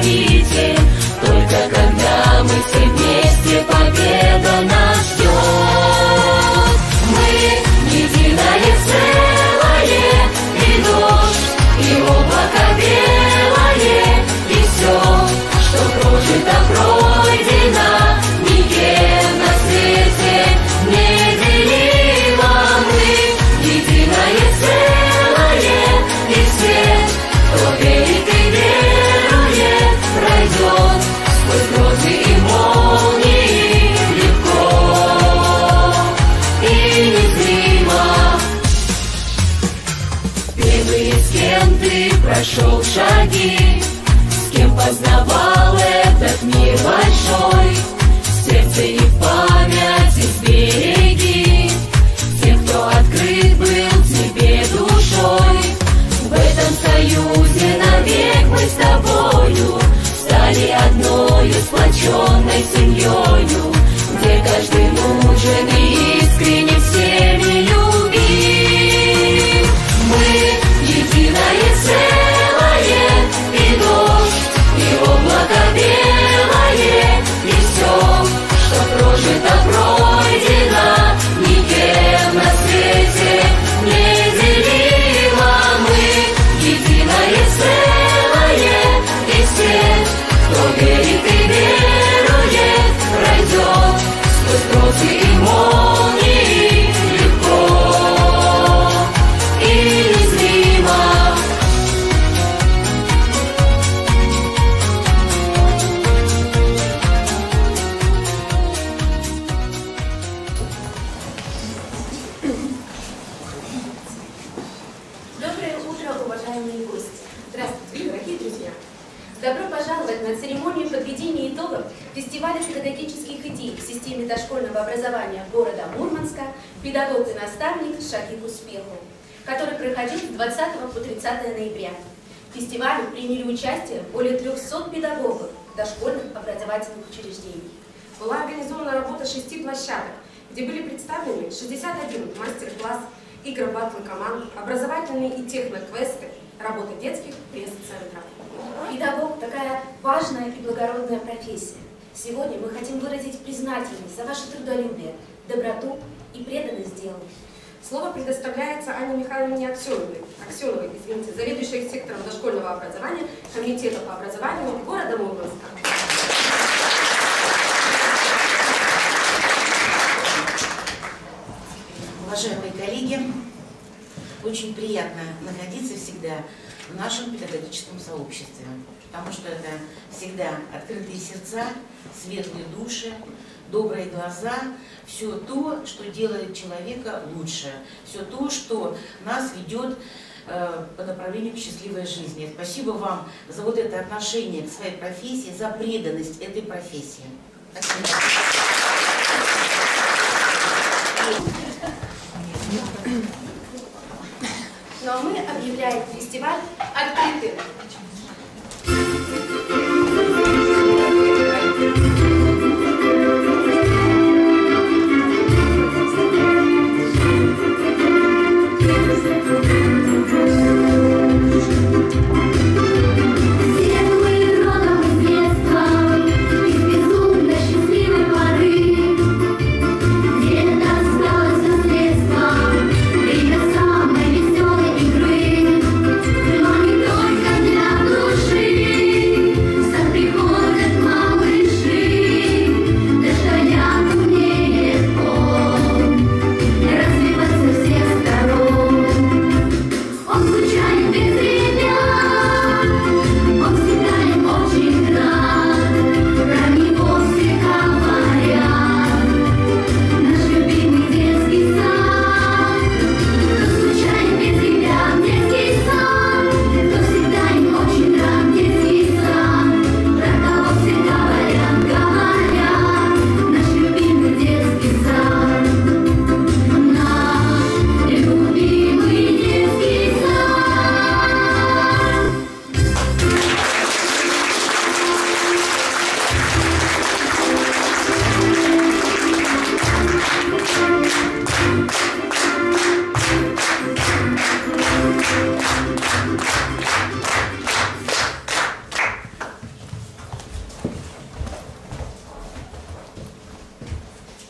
победите. Только когда мы все вместе, победа нас ждет. Мы единое целое, и дождь, и облако белое, и все, что прожито, пройдено, никем на свете не делимо. Мы единое целое, и свет, кто верит и верует, пройдет сквозь грозы и молнии легко и незримо. Первые, с кем ты прошел шаги, с кем познавал этот мир большой, в сердце и в памяти сбереги тех, кто открыт был тебе душой. В этом союзе навек мы с тобою стали одною сплоченной семьёю, где каждый нужен и искренне всеми любим. Мы единое целое, и дождь, и облако белое, и все, что прожито, пройдено, никем на свете неделимо. Мы единое целое, и свет, кто верит и верует, пройдет сквозь грозы и молнии легко и незримо. Доброе утро, уважаемые гости! Здравствуйте, дорогие друзья! Добро пожаловать на церемонию подведения итогов фестиваля педагогических идей в системе дошкольного образования города Мурманска «Педагог и наставник. Шаги к успеху», который проходил с 20 по 30 ноября. В фестивале приняли участие более 300 педагогов дошкольных образовательных учреждений. Была организована работа 6 площадок, где были представлены 61 мастер-класс, игры, батлы команд, образовательные и техноквесты, работа детских пресс-центров. Педагог – такая важная и благородная профессия. Сегодня мы хотим выразить признательность за ваше трудолюбие, доброту и преданность делу. Слово предоставляется Анне Михайловне Аксеновой, заведующей сектором дошкольного образования Комитета по образованию города Мурманска. Уважаемые коллеги, очень приятно находиться всегда в нашем педагогическом сообществе, потому что это всегда открытые сердца, светлые души, добрые глаза, все то, что делает человека лучше, все то, что нас ведет по направлению к счастливой жизни. Спасибо вам за вот это отношение к своей профессии, за преданность этой профессии. Спасибо. Ну а мы объявляем фестиваль открытым. Время самой веселой игры, но не только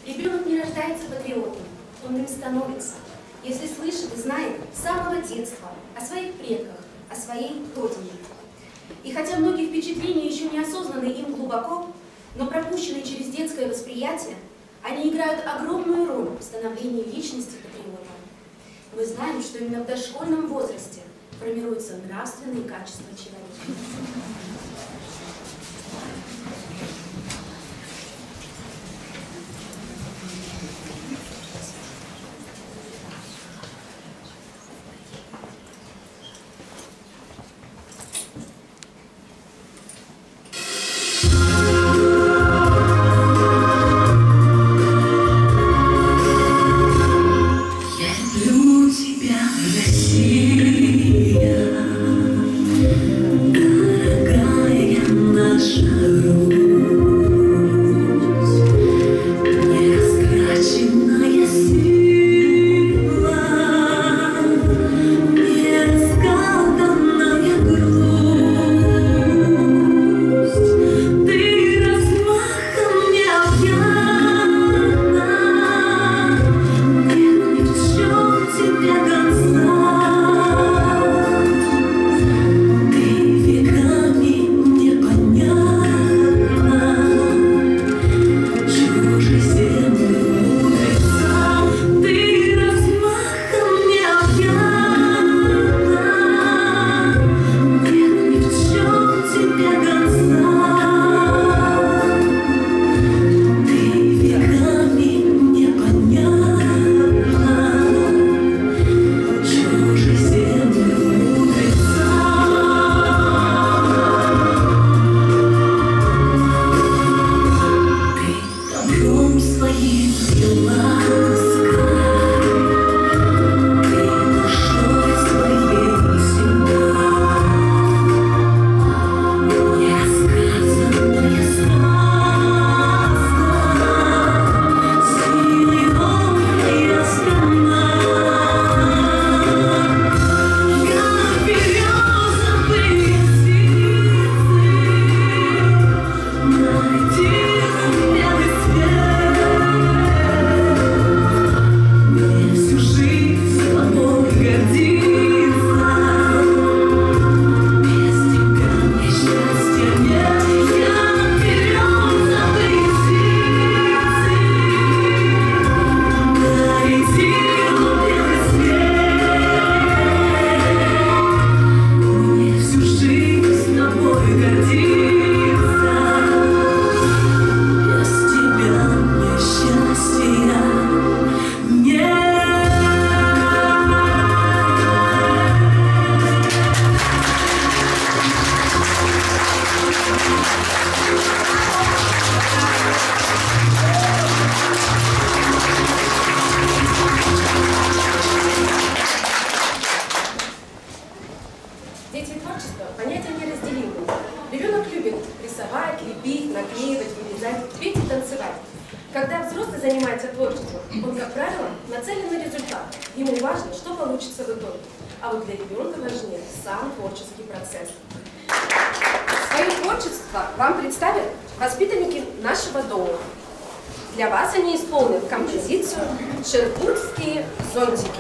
Ребенок не рождается патриотом, он им становится, если слышит и знает с самого детства о своих предках, о своей родине. И хотя многие впечатления еще не осознаны им глубоко, но пропущенные через детское восприятие, они играют огромную роль в становлении личности патриота. Мы знаем, что именно в дошкольном возрасте формируются нравственные качества человека. Когда взрослый занимается творчеством, он, как правило, нацелен на результат. Ему важно, что получится в итоге. А вот для ребенка важнее сам творческий процесс. Свое творчество вам представят воспитанники нашего дома. Для вас они исполнят композицию «Шербургские зонтики».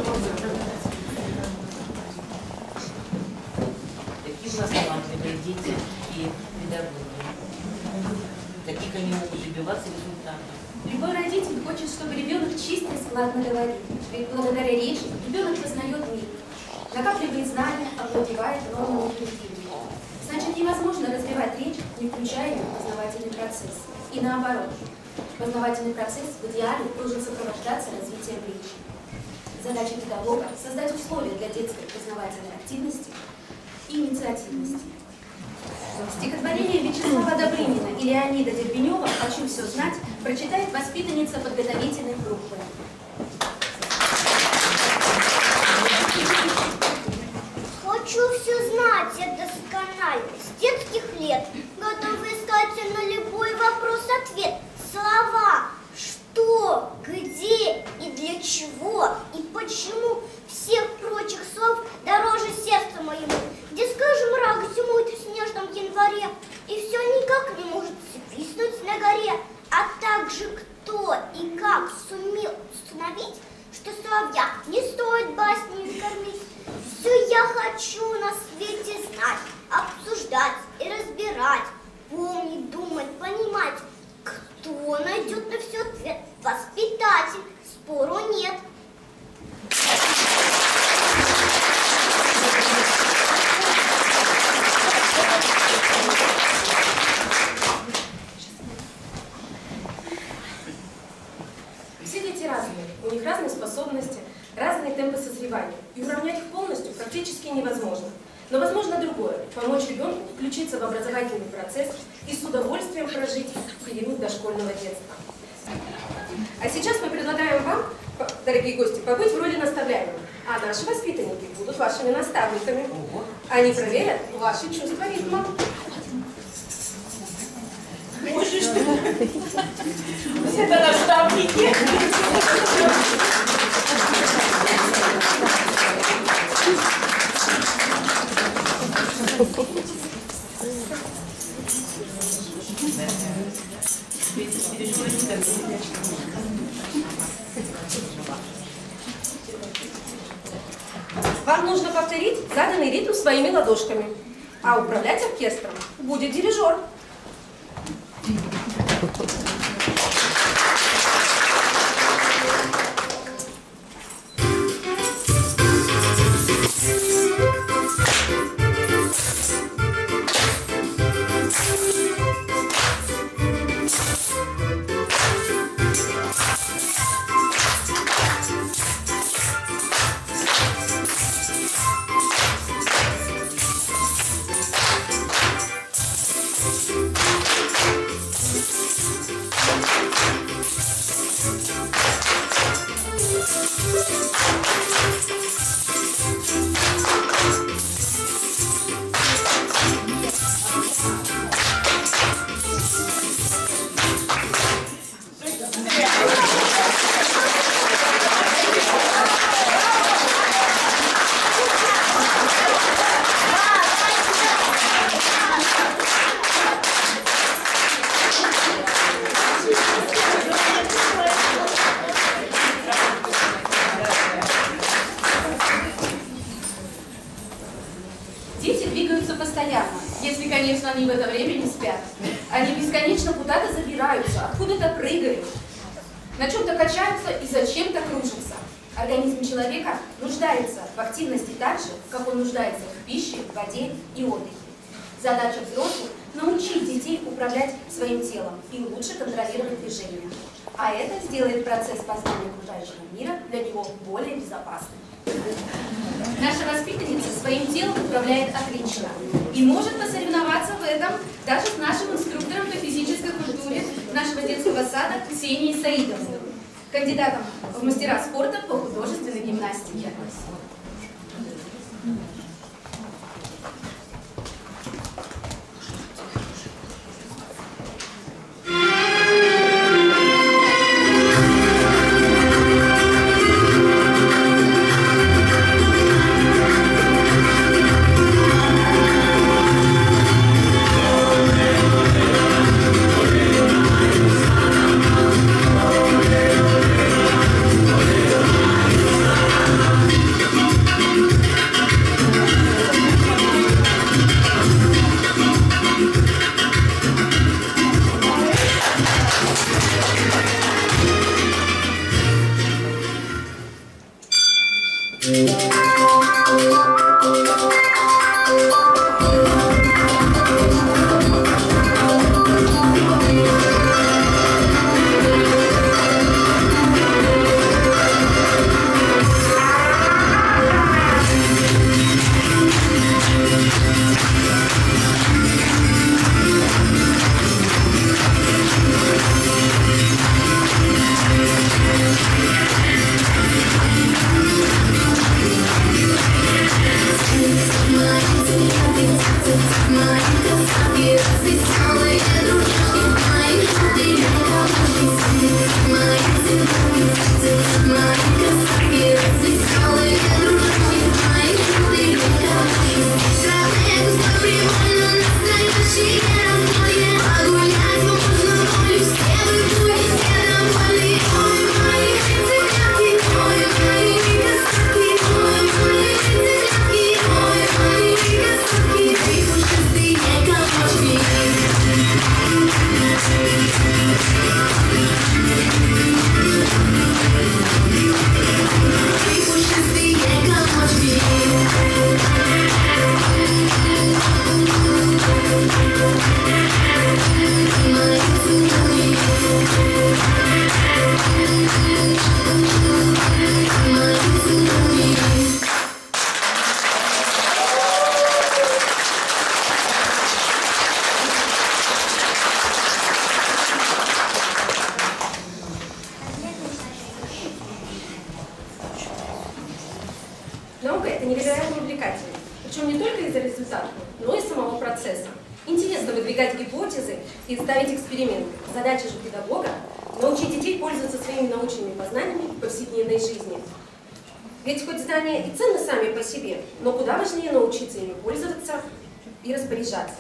Такие у нас талантливые дети и педагоги. Таких они могут добиваться результатов. Любой родитель хочет, чтобы ребенок чисто и складно говорил. Ведь благодаря речи ребенок познает мир, накапливает знания, овладевает новыми утверждениями. Значит, невозможно развивать речь, не включая ее в познавательный процесс. И наоборот, познавательный процесс в идеале должен сопровождаться развитием речи. Задача педагога – создать условия для детской познавательной активности и инициативности. Стихотворение Вячеслава Добрынина и Леонида Дербенева «Хочу все знать» прочитает воспитанница подготовительной группы. Хочу все знать, я досконально, с детских лет, готова искать на любой вопрос ответ. Слова, что, где и для чего, и почему всех прочих слов дороже сердцу моему, где, скажем, рак зимует в снежном январе, и все никак не может свистнуть на горе, а также кто и как сумел установить, что соловья не стоит баснями кормить. Все я хочу на свете знать, обсуждать и разбирать, помнить, думать, понимать. Кто найдет на все ответ? Воспитатель, спору нет. Все дети разные, у них разные способности, разные темпы созревания, и уравнять их полностью практически невозможно. Но возможно другое – помочь ребенку включиться в образовательный процесс и с удовольствием прожить период дошкольного детства. А сейчас мы предлагаем вам, дорогие гости, побыть в роли наставляемых, а наши воспитанники будут вашими наставниками. Они проверят ваши чувства ритма. Это наставники. Вам нужно повторить заданный ритм своими ладошками, а управлять оркестром будет дирижер. Дети двигаются постоянно, если, конечно, они в это время не спят. Они бесконечно куда-то забираются, откуда-то прыгают, на чем-то качаются и зачем-то кружатся. Организм человека нуждается в активности так же, как он нуждается в пище, в воде и отдыхе. Задача взрослых – научить детей управлять своим телом и лучше контролировать движения. А это сделает процесс познания окружающего мира для него более безопасным. Наша воспитанница своим телом управляет отлично и может посоревноваться в этом даже с нашим инструктором по физической культуре нашего детского сада Ксенией Саидовной, кандидатом в мастера спорта по художественной гимнастике. Наука – это невероятно увлекательно, причем не только из-за результатов, но и самого процесса. Интересно выдвигать гипотезы и ставить эксперименты. Задача же педагога – научить детей пользоваться своими научными познаниями в повседневной жизни. Ведь хоть знания и ценны сами по себе, но куда важнее научиться ими пользоваться и распоряжаться.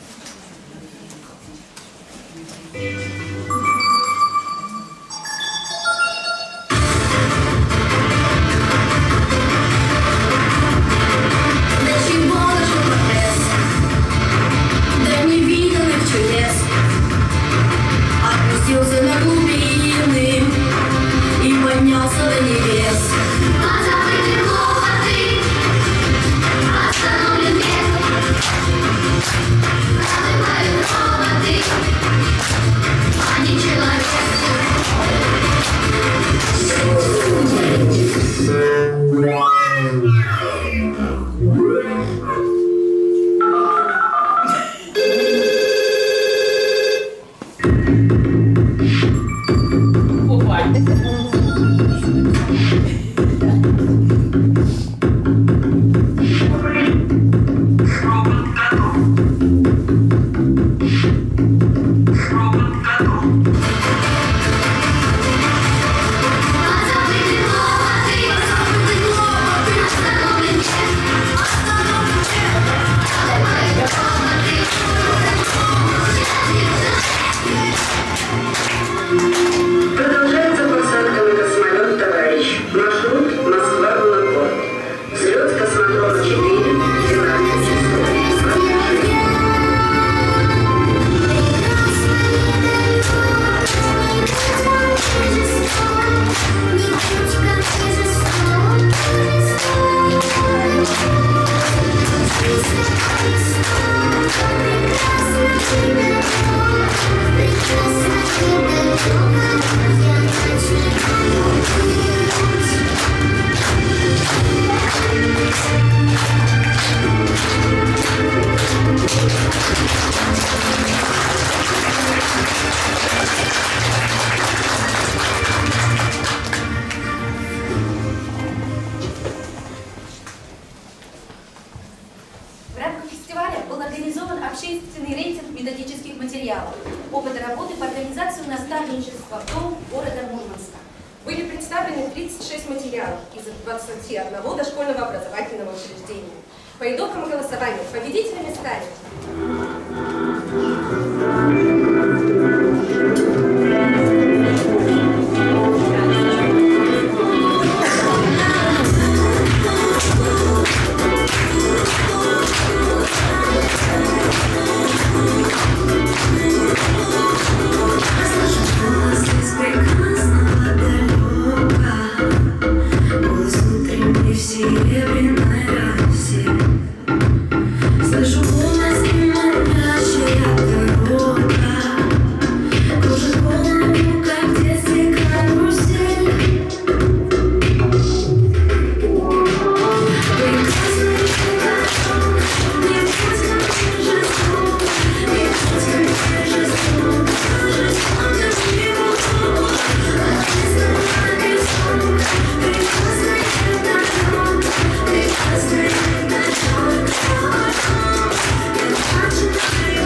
Опустился на глубины и поднялся до небес. Позабыты хлопоты, остановлен век. Разрывают роботы, а не человек. Продолжается посадка на космолет «Товарищ». Маршрут Москва-Лунопорт. Взлет космодрома 4, 12 часов. В рамках фестиваля был организован общественный рейтинг методических материалов, опыт работы по организации наставничества в Дом города Мурманска. Были представлены 36 материалов из 21 дошкольного образовательного учреждения. По итогам голосования победителями стали Голос внутренний всей серебряной расе. Слышу голос и манящая дорога, кружит голову, как в детстве карусель. Прекрасный городок, не будь ко мне жесток, не будь ко мне жесток, жесток ко мне буду. Отписанный песок, прекрасный городок, прекрасный городок. Я начинаю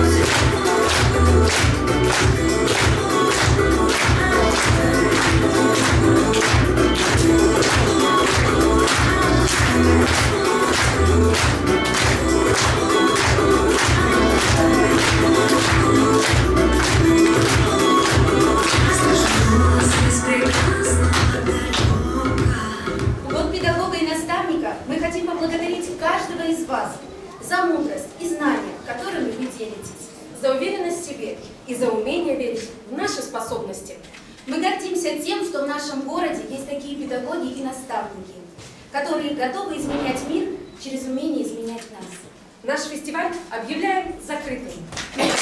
В год педагога и наставника мы хотим поблагодарить каждого из вас за мудрость и знания, которыми вы делитесь, За уверенность в себе и за умение верить в наши способности. Мы гордимся тем, что в нашем городе есть такие педагоги и наставники, которые готовы изменять мир через умение изменять нас. Наш фестиваль объявляем закрытым.